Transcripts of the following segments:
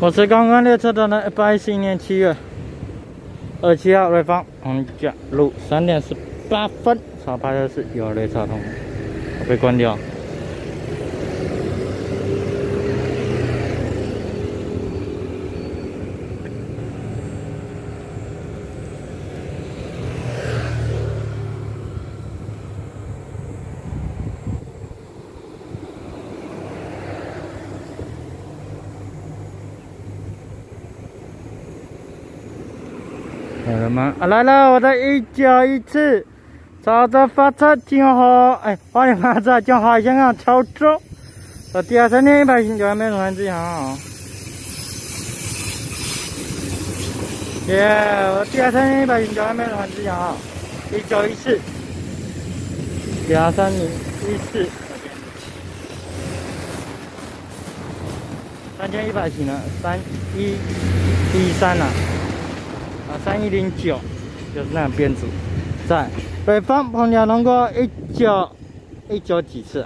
我是刚刚列车长的111年7月27号瑞芳红甲路3点18分，查拍的是有列车通，被关掉。来了吗？来了，我的1脚1次，朝着发车停好，欢迎发车，停好香港超车。我第2、3天100行，就还没弄完这样。我第2、3天100行，就还没弄完这样。1脚1次，第2、3年1次，3100行了，3113了。3109就是那个编组，在北方碰巧通过1九几次。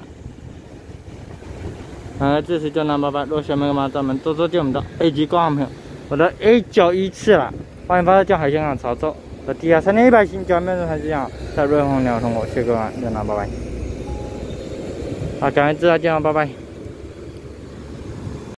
这次就南800，如果想买的话，咱们多多见我们的 A 级观众朋友，我的1脚1次了，欢迎发车叫海香港潮州。我第2、3天100行，脚面还是这样，在瑞虹鸟通过，谢各位，就南800。好，感谢支持，见了，拜拜。